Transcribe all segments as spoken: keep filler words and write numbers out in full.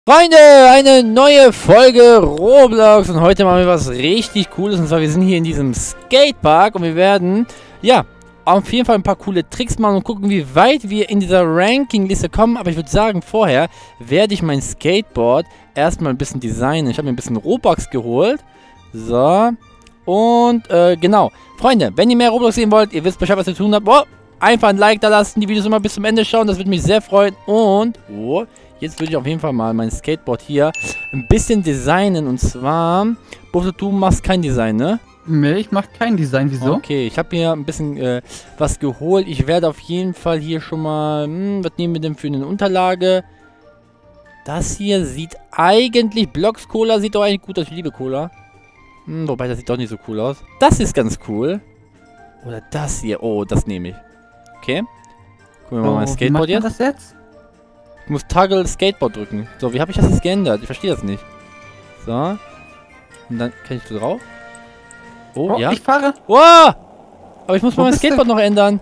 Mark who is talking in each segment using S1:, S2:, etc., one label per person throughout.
S1: Freunde, eine neue Folge Roblox und heute machen wir was richtig Cooles und zwar wir sind hier in diesem Skatepark und wir werden, ja, auf jeden Fall ein paar coole Tricks machen und gucken, wie weit wir in dieser Ranking-Liste kommen, aber ich würde sagen, vorher werde ich mein Skateboard erstmal ein bisschen designen. Ich habe mir ein bisschen Robux geholt, so, und, äh, genau, Freunde, wenn ihr mehr Roblox sehen wollt, ihr wisst Bescheid, was ihr tun habt, oh, einfach ein Like da lassen, die Videos immer bis zum Ende schauen, das würde mich sehr freuen und, oh, jetzt würde ich auf jeden Fall mal mein Skateboard hier ein bisschen designen. Und zwar, Buffalo, du machst kein Design, ne?
S2: Nee, ich mach kein Design. Wieso?
S1: Okay, ich habe hier ein bisschen äh, was geholt. Ich werde auf jeden Fall hier schon mal... Hm, was nehmen wir denn für eine Unterlage? Das hier sieht eigentlich... Blocks Cola sieht doch eigentlich gut aus. Ich liebe Cola. Hm, wobei, das sieht doch nicht so cool aus. Das ist ganz cool. Oder das hier. Oh, das nehme ich. Okay. Gucken wir mal
S2: Oh,
S1: mein Skateboard
S2: wie macht man
S1: jetzt.
S2: das jetzt?
S1: Ich muss Toggle Skateboard drücken. So, wie habe ich das jetzt geändert? Ich verstehe das nicht. So. Und dann kann ich da drauf. Oh,
S2: Oh,
S1: ja.
S2: ich fahre.
S1: Wow! Aber ich muss
S2: Wo
S1: mal mein
S2: bist
S1: Skateboard
S2: du?
S1: noch ändern.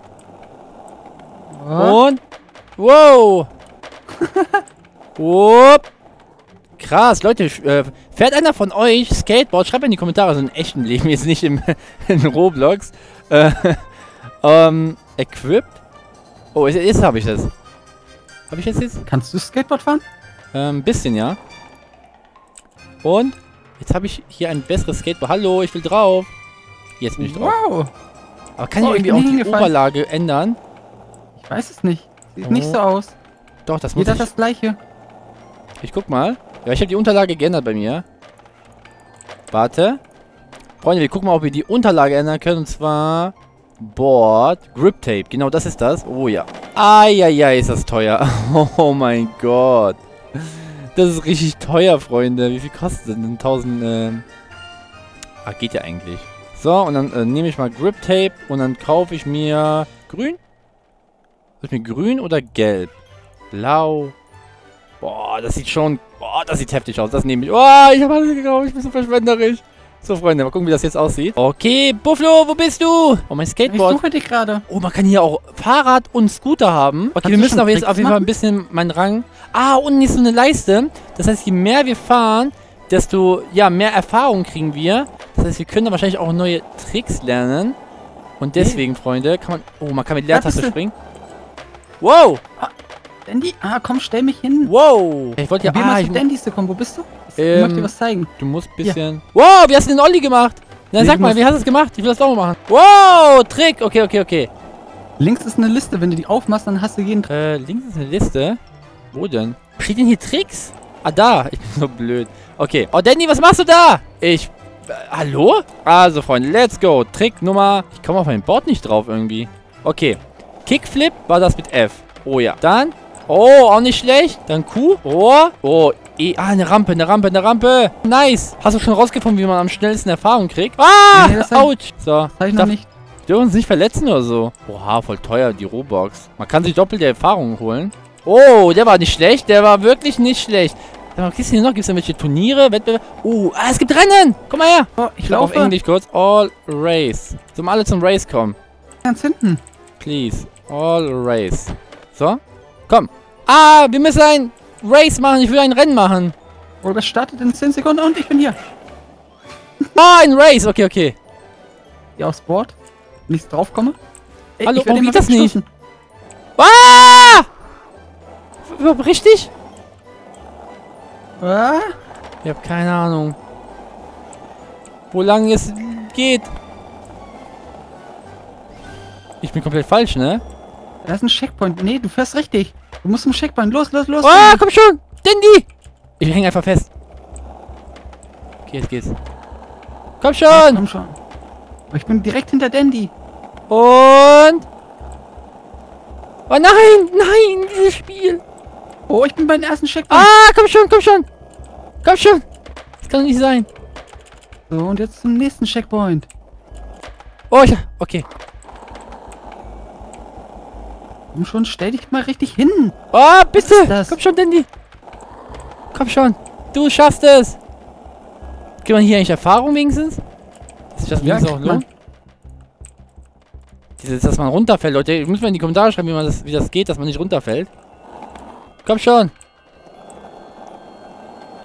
S2: Oh.
S1: Und. Wow! Wupp! Krass, Leute. Äh, fährt einer von euch Skateboard? Schreibt in die Kommentare, also im echten Leben, jetzt nicht im, in Roblox. Äh, ähm, equipped? Oh, jetzt, jetzt habe ich das. Habe ich jetzt jetzt?
S2: Kannst du Skateboard fahren?
S1: Ein ähm, bisschen, ja. Und jetzt habe ich hier ein besseres Skateboard. Hallo, ich will drauf. Jetzt bin ich drauf.
S2: Wow.
S1: Aber kann
S2: Oh,
S1: ich
S2: ich
S1: irgendwie
S2: bin
S1: auch die
S2: hingefallen.
S1: Oberlage ändern?
S2: Ich weiß es nicht. Sieht
S1: Oh.
S2: nicht so aus.
S1: Doch, das muss
S2: Jeder
S1: ich.
S2: das gleiche.
S1: Ich guck mal. Ja, ich habe die Unterlage geändert bei mir. Warte. Freunde, wir gucken mal, ob wir die Unterlage ändern können. Und zwar Board Grip Tape. Genau, das ist das. Oh ja. Eieiei, ist das teuer. Oh mein Gott. Das ist richtig teuer, Freunde. Wie viel kostet das denn? tausend, ähm... Ah, geht ja eigentlich. So, und dann äh, nehme ich mal Grip Tape und dann kaufe ich mir grün. Soll ich mir grün oder gelb? Blau. Boah, das sieht schon... Boah, das sieht heftig aus. Das nehme ich. Oh, ich habe alles gekauft. Ich bin so verschwenderisch. So, Freunde, mal gucken, wie das jetzt aussieht. Okay, Buffalo, wo bist du? Oh, mein
S2: Ich
S1: Skateboard.
S2: suche dich gerade.
S1: Oh, man kann hier auch Fahrrad und Scooter haben. Okay,
S2: Kannst
S1: wir
S2: du
S1: müssen
S2: schon
S1: aber jetzt
S2: Tricks
S1: auf jeden Fall ein
S2: machen?
S1: bisschen meinen Rang... Ah, unten ist so eine Leiste. Das heißt, je mehr wir fahren, desto, ja, mehr Erfahrung kriegen wir. Das heißt, wir können dann wahrscheinlich auch neue Tricks lernen. Und deswegen, Freunde, kann man... Oh, man kann mit Leertaste
S2: bist du.
S1: springen. Wow!
S2: Dandy? Ah, komm, stell mich hin.
S1: Wow! Ich wollte ja...
S2: Probier
S1: Ah,
S2: mal
S1: ich,
S2: zu Dandys zu kommen. Wo bist du? Ich
S1: Ähm,
S2: möchte dir was zeigen.
S1: du musst ein bisschen... Wow, wie hast du den Olli gemacht? Na,
S2: Nee,
S1: sag
S2: du
S1: mal,
S2: musst-
S1: wie hast du es gemacht? Ich will das auch mal machen. Wow, Trick! Okay, okay, okay.
S2: Links ist eine Liste. Wenn du die aufmachst, dann hast du jeden... Trick.
S1: Äh, links ist eine Liste. Wo denn? Steht denn hier Tricks? Ah, da. Ich bin so blöd. Okay. Oh, Danny, was machst du da? Ich... Äh, hallo? Also, Freunde, let's go. Trick Nummer... Ich komme auf mein Board nicht drauf irgendwie. Okay. Kickflip war das mit F. Oh ja. Dann... Oh, auch nicht schlecht. Dann Q. Oh. Oh, E. Ah, eine Rampe, eine Rampe, eine Rampe. Nice. Hast du schon rausgefunden, wie man am schnellsten Erfahrung kriegt? Ah,
S2: Nee, das hab-
S1: ouch. So.
S2: Das habe ich noch nicht.
S1: Dürfen uns nicht verletzen oder so. Oha, voll teuer, die Robux. Man kann sich doppelte Erfahrungen holen. Oh, der war nicht schlecht. Der war wirklich nicht schlecht. Was gibt's denn hier noch? Gibt es irgendwelche Turniere, Wettbewerbe? Oh, ah, es gibt Rennen. Komm mal her.
S2: Oh, ich
S1: Ich laufe auf
S2: laufe.
S1: Englisch kurz. All Race. Sollen wir alle zum Race kommen?
S2: Ganz hinten.
S1: Please. All Race. So. Komm. Ah, wir müssen ein Race machen. Ich will ein Rennen machen.
S2: Oh, das startet in zehn Sekunden und ich bin hier.
S1: Ah, ein Race. Okay, okay.
S2: Hier aufs Board. Wenn ich drauf komme. Ey,
S1: Hallo,
S2: ich werd
S1: warum
S2: immer
S1: geht das nicht?
S2: weggestoßen.
S1: Ah! Überhaupt richtig?
S2: Ah?
S1: Ich habe keine Ahnung. Wo lang es geht. Ich bin komplett falsch, ne?
S2: Da ist ein Checkpoint. Nee, du fährst richtig. Du musst zum Checkpoint. Los, los, los.
S1: Ah, komm schon! Dandy! Ich hänge einfach fest. Okay, jetzt geht's. Komm
S2: Ja,
S1: schon!
S2: komm schon. Aber ich bin direkt hinter Dandy.
S1: Und... Oh nein! Nein! Dieses Spiel!
S2: Oh, ich bin beim ersten Checkpoint.
S1: Ah, komm schon, komm schon! Komm schon! Das kann doch nicht sein.
S2: So, und jetzt zum nächsten Checkpoint.
S1: Oh, ich... Okay.
S2: Komm schon, stell dich mal richtig hin.
S1: Oh, bitte!
S2: ist das?
S1: Komm schon, Dandy! Komm schon! Du schaffst es! Kriegt man hier eigentlich Erfahrung wenigstens? Dass sich das
S2: Ja,
S1: wenigstens auch
S2: kriegt man.
S1: lohnt? Dieses, dass man runterfällt, Leute. Ihr müsst mal in die Kommentare schreiben, wie, man das, wie das geht, dass man nicht runterfällt. Komm schon!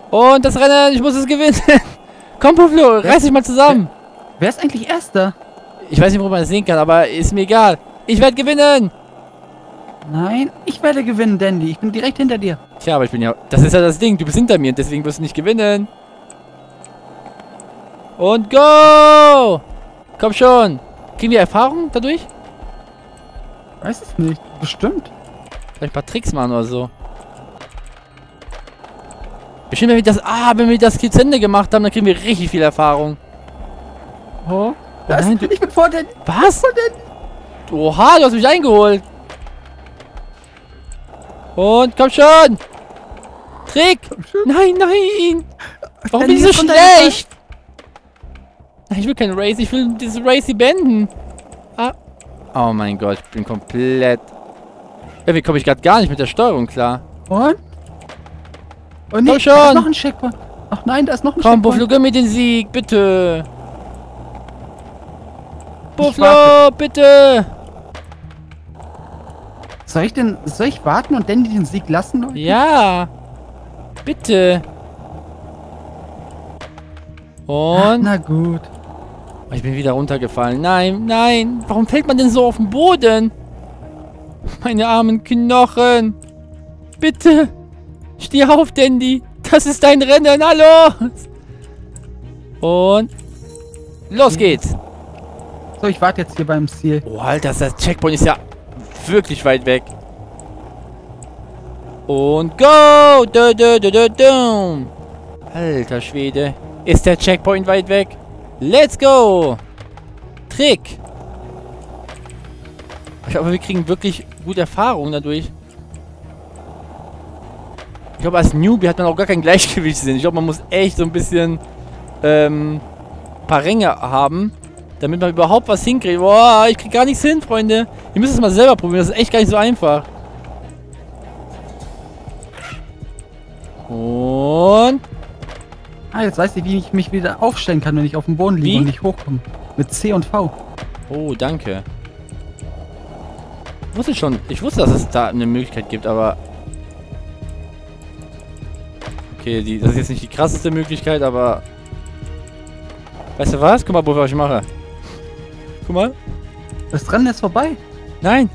S1: Und das Rennen, ich muss es gewinnen. Komm, Buffalo, reiß dich mal zusammen.
S2: Wer, wer ist eigentlich Erster?
S1: Ich weiß nicht, wo man das sehen kann, aber ist mir egal. Ich werde gewinnen.
S2: Nein, ich werde gewinnen, Dandy. Ich bin direkt hinter dir.
S1: Tja, aber ich bin ja... Das ist ja das Ding. Du bist hinter mir und deswegen wirst du nicht gewinnen. Und go! Komm schon. Kriegen wir Erfahrung dadurch?
S2: Weiß es nicht. Bestimmt.
S1: Vielleicht ein paar Tricks machen oder so. Bestimmt, wenn wir das... Ah, wenn wir das zu Ende gemacht haben, dann kriegen wir richtig viel Erfahrung.
S2: Oh. Da
S1: Oh
S2: ist,
S1: nein, du-
S2: ich bin vor Dandy.
S1: Was?
S2: Vor Dandy.
S1: Oha, du hast mich eingeholt. Und komm schon. Trick. Nein, nein. Warum
S2: Dandy
S1: bin ich so
S2: ist runtergefallen.
S1: schlecht? Nein, ich will kein Race. Ich will dieses Race beenden. Ah. Oh mein Gott, ich bin komplett... Irgendwie komme ich gerade gar nicht mit der Steuerung klar.
S2: Und? Oh nee,
S1: Komm schon.
S2: da ist noch ein Checkpoint. Ach nein, da ist noch ein
S1: Komm, Buffalo,
S2: Checkpoint.
S1: gönn mir den Sieg, bitte.
S2: Ich
S1: Buffalo, bitte.
S2: Soll ich denn, soll ich warten und Dandy den Sieg lassen, Leute?
S1: Ja. Bitte.
S2: Ach,
S1: Und...
S2: na gut.
S1: Ich bin wieder runtergefallen. Nein, nein. Warum fällt man denn so auf den Boden? Meine armen Knochen. Bitte. Steh auf, Dandy. Das ist dein Rennen. Hallo. Und... Los geht's.
S2: So, ich warte jetzt hier beim Ziel.
S1: Oh, Alter, das Checkpoint ist ja wirklich weit weg. Und go! Du, du, du, du, du. Alter Schwede. Ist der Checkpoint weit weg? Let's go! Trick! Ich glaube, wir kriegen wirklich gute Erfahrung dadurch. Ich glaube, als Newbie hat man auch gar kein Gleichgewichtssinn. Ich glaube, man muss echt so ein bisschen ähm, paar Ränge haben, damit man überhaupt was hinkriegt. Boah, ich krieg gar nichts hin, Freunde. Ihr müsst es mal selber probieren. Das ist echt gar nicht so einfach. Und...
S2: Ah, jetzt weiß ich, wie ich mich wieder aufstellen kann, wenn ich auf dem Boden liege
S1: Wie?
S2: und nicht hochkomme. Mit C und V.
S1: Oh, danke. Ich wusste schon, ich wusste, dass es da eine Möglichkeit gibt, aber... Okay, die, das ist jetzt nicht die krasseste Möglichkeit, aber... Weißt du was? Guck mal, was ich mache. Guck mal.
S2: Das Rennen ist vorbei.
S1: Nein.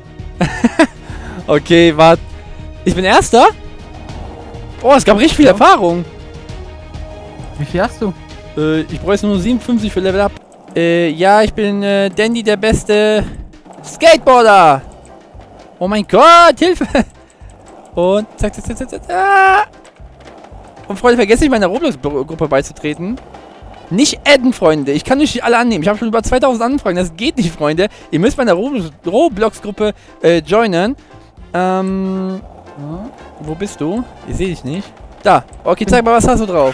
S1: Okay, warte. Ich bin Erster? Oh, es gab richtig viel
S2: Ja.
S1: Erfahrung.
S2: Wie viel hast du?
S1: Äh, ich brauche jetzt nur siebenundfünfzig für Level Up. Äh, ja, ich bin äh, Dandy, der beste Skateboarder. Oh mein Gott, Hilfe. Und zack, zack, zack, zack, zack. Ah. Und Freunde, vergesst nicht, meiner Roblox-Gruppe beizutreten. Nicht adden, Freunde. Ich kann nicht alle annehmen. Ich habe schon über zweitausend Anfragen. Das geht nicht, Freunde. Ihr müsst meiner Roblox-Gruppe äh, joinen. Ähm,
S2: Ja.
S1: wo bist du? Ich sehe dich nicht. Da. Okay, zeig mal, was hast du drauf?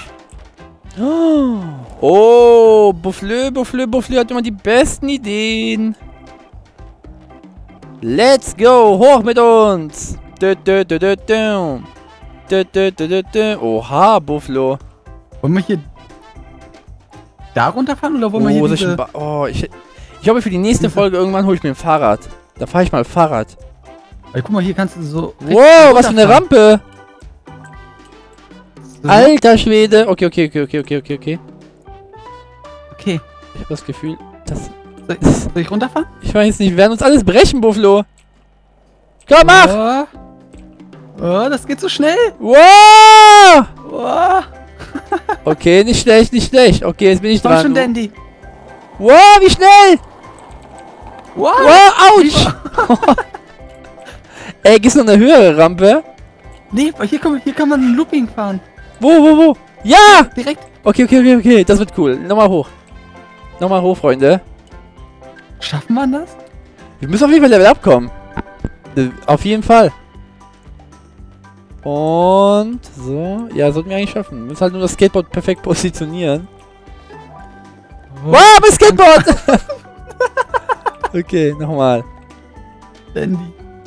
S1: Oh, Buffalo, Buffalo, Buffalo hat immer die besten Ideen. Let's go, hoch mit uns. Dö, dö, dö, dö, dö. Dö, dö, dö, dö, dö. Oha, Buffalo.
S2: Wollen wir hier da runterfahren oder wollen wir
S1: Oh,
S2: hier
S1: soll ich
S2: diese...
S1: ein Ba- oh, ich, ich hoffe, für die nächste Folge irgendwann hole ich mir ein Fahrrad. Da fahre ich mal Fahrrad.
S2: Ey, guck mal, hier kannst du so...
S1: Wow, was für eine
S2: runterfahren.
S1: Rampe.
S2: So.
S1: Alter Schwede. Okay, okay, okay, okay, okay, okay, okay.
S2: Okay.
S1: Ich habe das Gefühl, dass...
S2: Soll, soll ich runterfahren?
S1: Ich weiß nicht, wir werden uns alles brechen, Buffalo. Komm, mach!
S2: Oh, oh das geht so schnell.
S1: Wow!
S2: Oh,
S1: Okay, nicht schlecht, nicht schlecht. Okay, jetzt bin ich
S2: komm
S1: dran.
S2: schon, Dandy.
S1: Wow, wie schnell!
S2: Wow.
S1: Wow, ouch! Ey, gibt's noch eine höhere Rampe?
S2: Nee, hier kann, hier kann man ein Looping fahren.
S1: Wo, wo, wo? Ja!
S2: Direkt.
S1: Okay, okay, okay, okay. Das wird cool. Nochmal hoch. Nochmal hoch, Freunde.
S2: Schaffen wir das?
S1: Wir müssen auf jeden Fall Level abkommen. Äh, Auf jeden Fall. Und so. Ja, sollten wir eigentlich schaffen. Wir müssen halt nur das Skateboard perfekt positionieren.
S2: Oh,
S1: Wow, mein Skateboard! Okay, nochmal.
S2: Dandy.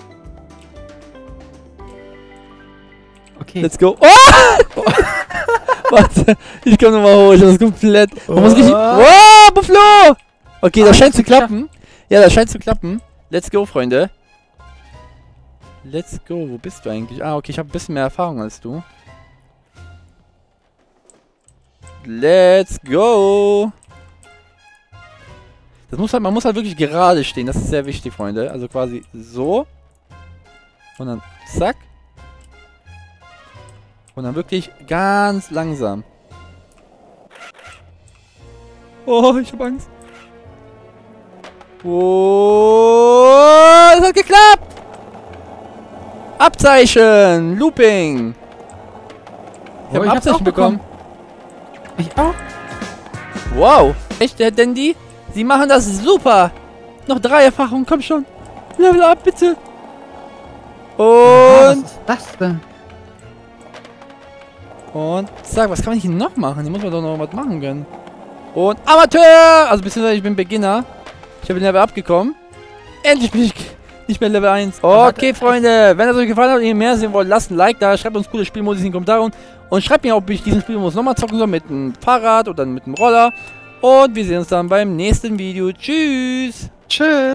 S2: Okay.
S1: Let's go. Oh! Warte, ich komm nochmal hoch. Ich hab das komplett. Man muss richtig. Wow, Buffalo! Okay, das
S2: Ah,
S1: scheint
S2: hast
S1: zu
S2: du geschafft.
S1: klappen. Ja, das scheint zu klappen. Let's go, Freunde. Let's go. Wo bist du eigentlich? Ah, okay, ich habe ein bisschen mehr Erfahrung als du. Let's go. Das muss halt, man muss halt wirklich gerade stehen. Das ist sehr wichtig, Freunde. Also quasi so. Und dann zack. Und dann wirklich ganz langsam. Oh, ich hab Angst. Oh, es hat geklappt. Abzeichen. Looping. Ich
S2: Oh,
S1: habe ein Abzeichen bekommen.
S2: Ich auch.
S1: Wow. Echt, Herr Dandy? Sie machen das super. Noch drei Erfahrungen, komm schon. Level up, bitte.
S2: Aha, was
S1: Und...
S2: ist das denn?
S1: Und... Sag, was kann man hier noch machen? Hier muss man doch noch was machen können. Und... Amateur! Also, beziehungsweise ich bin Beginner. Ich habe den Level abgekommen. Endlich bin ich nicht mehr Level eins. Okay, Freunde. Wenn es euch gefallen hat und ihr mehr sehen wollt, lasst ein Like da. Schreibt uns coole Spielmodus in die Kommentare. Und schreibt mir, ob ich diesen Spielmodus nochmal zocken soll. Mit einem Fahrrad oder mit einem Roller. Und wir sehen uns dann beim nächsten Video. Tschüss.
S2: Tschüss.